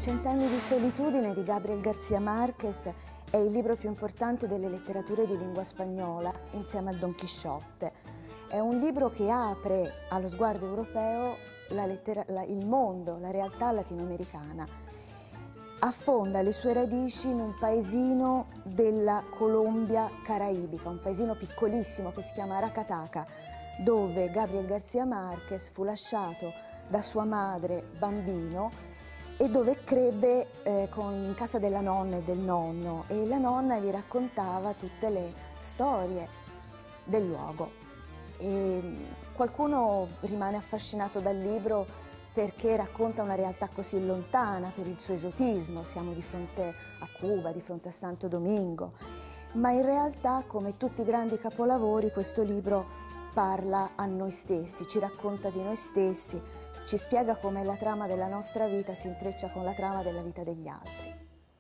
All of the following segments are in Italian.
Cent'anni di solitudine di Gabriel García Márquez è il libro più importante delle letterature di lingua spagnola, insieme al Don Chisciotte. È un libro che apre allo sguardo europeo il mondo, la realtà latinoamericana. Affonda le sue radici in un paesino della Colombia caraibica, un paesino piccolissimo che si chiama Aracataca, dove Gabriel García Márquez fu lasciato da sua madre bambino e dove crebbe in casa della nonna e del nonno, e la nonna gli raccontava tutte le storie del luogo. E qualcuno rimane affascinato dal libro perché racconta una realtà così lontana per il suo esotismo. Siamo di fronte a Cuba, di fronte a Santo Domingo, ma in realtà, come tutti i grandi capolavori, questo libro parla a noi stessi, ci racconta di noi stessi, ci spiega come la trama della nostra vita si intreccia con la trama della vita degli altri.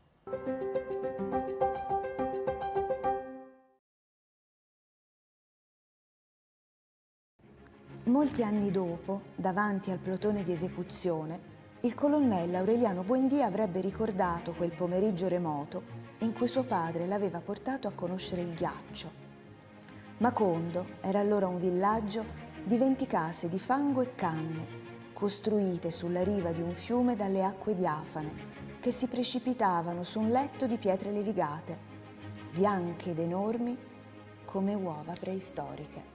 Molti anni dopo, davanti al plotone di esecuzione, il colonnello Aureliano Buendía avrebbe ricordato quel pomeriggio remoto in cui suo padre l'aveva portato a conoscere il ghiaccio. Macondo era allora un villaggio di 20 case di fango e canne, costruite sulla riva di un fiume dalle acque diafane, che si precipitavano su un letto di pietre levigate, bianche ed enormi come uova preistoriche.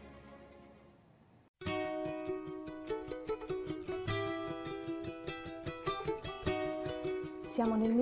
Siamo nel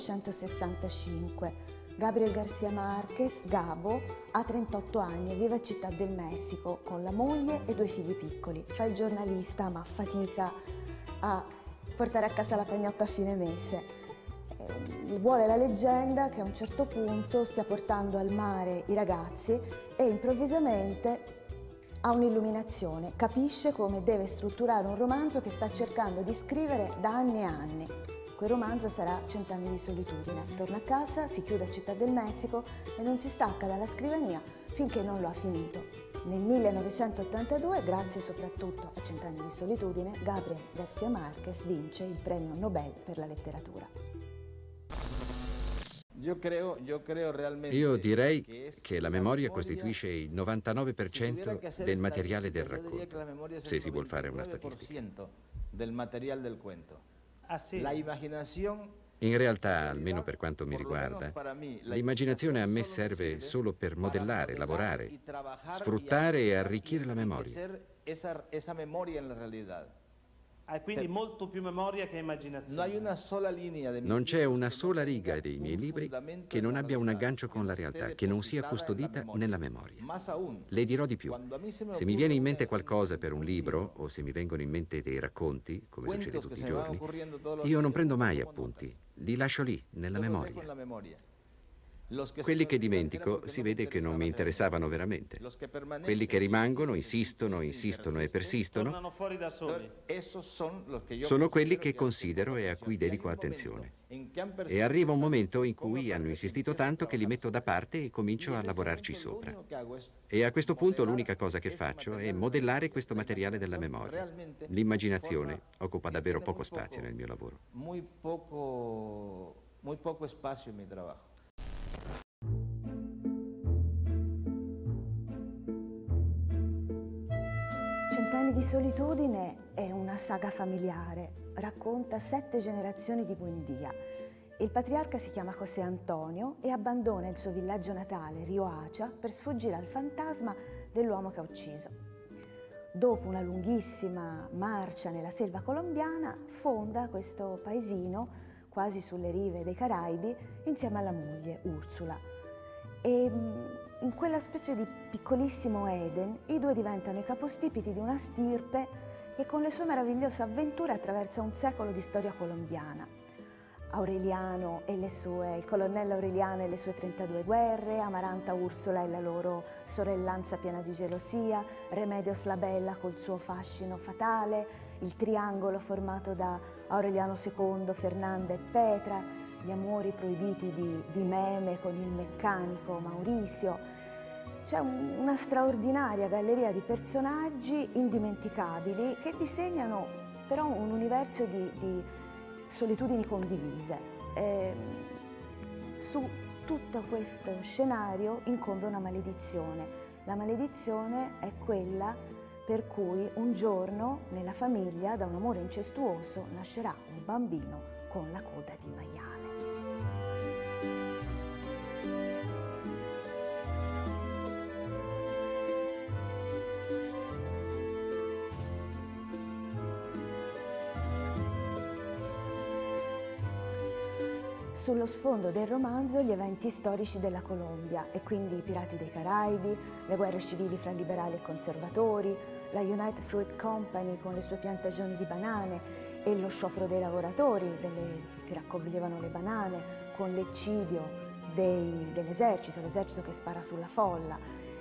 1965. Gabriel García Márquez, Gabo, ha 38 anni e vive a Città del Messico con la moglie e 2 figli piccoli. Fa il giornalista, ma fatica a portare a casa la pagnotta a fine mese. Vuole la leggenda che a un certo punto stia portando al mare i ragazzi e improvvisamente ha un'illuminazione, capisce come deve strutturare un romanzo che sta cercando di scrivere da anni e anni. Quel romanzo sarà Cent'anni di solitudine. Torna a casa, si chiude a Città del Messico e non si stacca dalla scrivania finché non lo ha finito. Nel 1982, grazie soprattutto a Cent'anni di solitudine, Gabriel García Márquez vince il premio Nobel per la letteratura. Io direi che la memoria costituisce il 99% del materiale del racconto, se si vuol fare una statistica. In realtà, almeno per quanto mi riguarda, l'immaginazione a me serve solo per modellare, lavorare, sfruttare e arricchire la memoria. Hai quindi molto più memoria che immaginazione. Non c'è una sola riga dei miei libri che non abbia un aggancio con la realtà, che non sia custodita nella memoria. Le dirò di più. Se mi viene in mente qualcosa per un libro, o se mi vengono in mente dei racconti, come succede tutti i giorni, io non prendo mai appunti, li lascio lì, nella memoria. Quelli che dimentico si vede che non mi interessavano veramente. Quelli che rimangono, insistono, insistono e persistono, Tornano fuori da soli. sono quelli che considero e a cui dedico attenzione. E arriva un momento in cui hanno insistito tanto che li metto da parte e comincio a lavorarci sopra. E a questo punto l'unica cosa che faccio è modellare questo materiale della memoria. L'immaginazione occupa davvero poco spazio nel mio lavoro. Muy poco spazio nel mio lavoro. Cent'anni di solitudine è una saga familiare, racconta 7 generazioni di Buendía. Il patriarca si chiama José Antonio e abbandona il suo villaggio natale, Riohacha, per sfuggire al fantasma dell'uomo che ha ucciso. Dopo una lunghissima marcia nella selva colombiana, fonda questo paesino quasi sulle rive dei Caraibi insieme alla moglie, Ursula. E in quella specie di piccolissimo Eden i due diventano i capostipiti di una stirpe che con le sue meravigliose avventure attraversa un secolo di storia colombiana. Il colonnello Aureliano e le sue 32 guerre, Amaranta Ursula e la loro sorellanza piena di gelosia, Remedios la Bella col suo fascino fatale, il triangolo formato da Aureliano II, Fernanda e Petra, gli amori proibiti di Meme con il meccanico Maurizio. C'è una straordinaria galleria di personaggi indimenticabili che disegnano però un universo di solitudini condivise. Su tutto questo scenario incombe una maledizione. La maledizione è quella per cui un giorno nella famiglia, da un amore incestuoso, nascerà un bambino con la coda di maiale. Sullo sfondo del romanzo gli eventi storici della Colombia e quindi i pirati dei Caraibi, le guerre civili fra liberali e conservatori, la United Fruit Company con le sue piantagioni di banane e lo sciopero dei lavoratori che raccoglievano le banane con l'eccidio dell'esercito, l'esercito che spara sulla folla,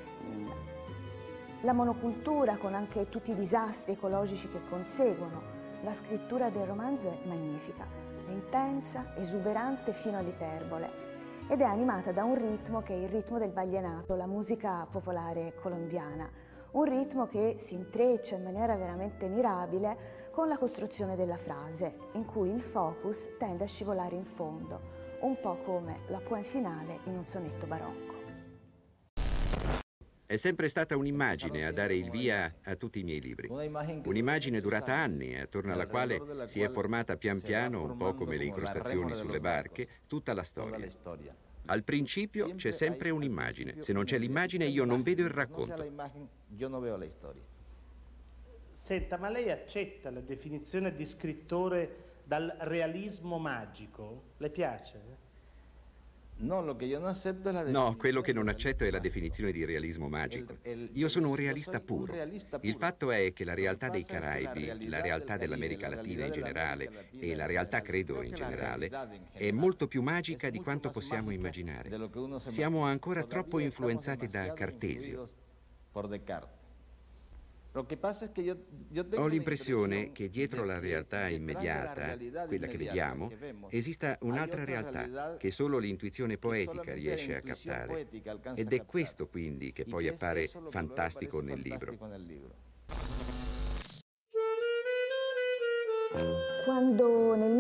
la monocultura con anche tutti i disastri ecologici che conseguono. La scrittura del romanzo è magnifica. È intensa, esuberante fino all'iperbole ed è animata da un ritmo che è il ritmo del vallenato, la musica popolare colombiana, un ritmo che si intreccia in maniera veramente mirabile con la costruzione della frase, in cui il focus tende a scivolare in fondo, un po' come la poem finale in un sonetto barocco. È sempre stata un'immagine a dare il via a tutti i miei libri. Un'immagine durata anni, attorno alla quale si è formata pian piano, un po' come le incrostazioni sulle barche, tutta la storia. Al principio c'è sempre un'immagine. Se non c'è l'immagine io non vedo il racconto. Senta, ma lei accetta la definizione di scrittore dal realismo magico? Le piace? No, quello che non accetto è la definizione di realismo magico. Io sono un realista puro. Il fatto è che la realtà dei Caraibi, la realtà dell'America Latina in generale e la realtà, credo, in generale, è molto più magica di quanto possiamo immaginare. Siamo ancora troppo influenzati da Cartesio. Ho l'impressione che dietro la realtà immediata, quella che vediamo, esista un'altra realtà che solo l'intuizione poetica riesce a captare. Ed è questo quindi che poi appare fantastico nel libro. Quando nel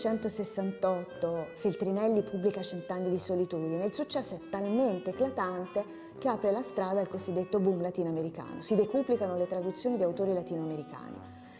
1968 Feltrinelli pubblica Cent'anni di solitudine, il successo è talmente eclatante che apre la strada al cosiddetto boom latinoamericano. Si decuplicano le traduzioni di autori latinoamericani.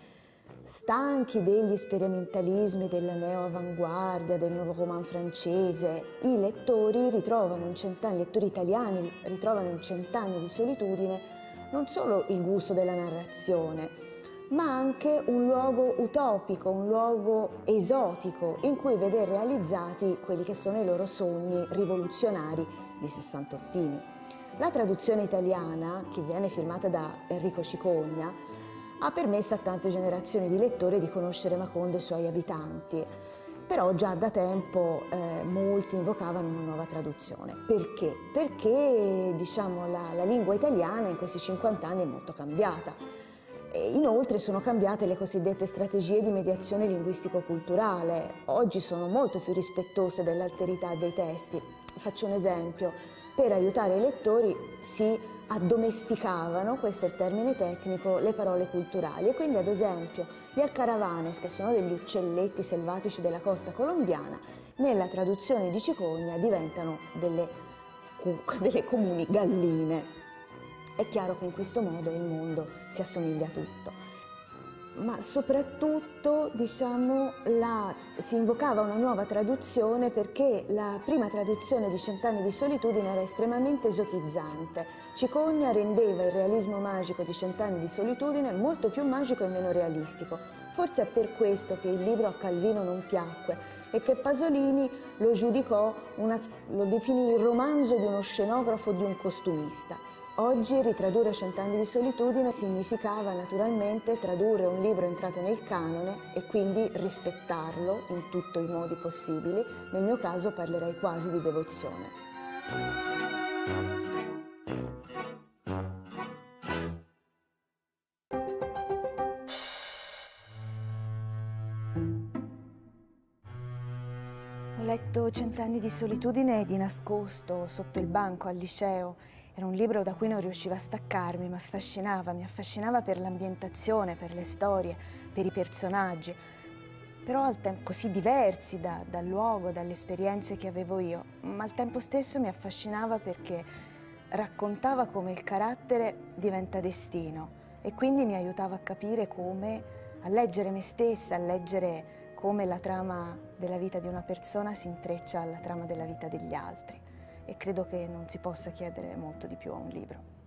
Stanchi degli sperimentalismi della neo-avanguardia, del nuovo roman francese, i lettori ritrovano in Cent'anni, lettori italiani ritrovano in Cent'anni di solitudine non solo il gusto della narrazione, ma anche un luogo utopico, un luogo esotico in cui veder realizzati quelli che sono i loro sogni rivoluzionari di sessantottini. La traduzione italiana, che viene firmata da Enrico Cicogna, ha permesso a tante generazioni di lettori di conoscere Macondo e i suoi abitanti, però già da tempo molti invocavano una nuova traduzione. Perché? Perché diciamo, la lingua italiana in questi 50 anni è molto cambiata. Inoltre sono cambiate le cosiddette strategie di mediazione linguistico-culturale. Oggi sono molto più rispettose dell'alterità dei testi. Faccio un esempio. Per aiutare i lettori si addomesticavano, questo è il termine tecnico, le parole culturali. E quindi ad esempio gli alcaravanes, che sono degli uccelletti selvatici della costa colombiana, nella traduzione di Cicogna diventano delle comuni galline. È chiaro che in questo modo il mondo si assomiglia a tutto, ma soprattutto diciamo, si invocava una nuova traduzione perché la prima traduzione di Cent'anni di solitudine era estremamente esotizzante. Cicogna rendeva il realismo magico di Cent'anni di solitudine molto più magico e meno realistico. Forse è per questo che il libro a Calvino non piacque e che Pasolini lo giudicò, lo definì il romanzo di uno scenografo, di un costumista. Oggi ritradurre Cent'anni di solitudine significava naturalmente tradurre un libro entrato nel canone e quindi rispettarlo in tutti i modi possibili. Nel mio caso parlerei quasi di devozione. Ho letto Cent'anni di solitudine di nascosto, sotto il banco al liceo. Era un libro da cui non riuscivo a staccarmi, mi affascinava per l'ambientazione, per le storie, per i personaggi. però così diversi dal luogo, dalle esperienze che avevo io, ma al tempo stesso mi affascinava perché raccontava come il carattere diventa destino e quindi mi aiutava a capire come, a leggere me stessa, a leggere come la trama della vita di una persona si intreccia alla trama della vita degli altri, e credo che non si possa chiedere molto di più a un libro.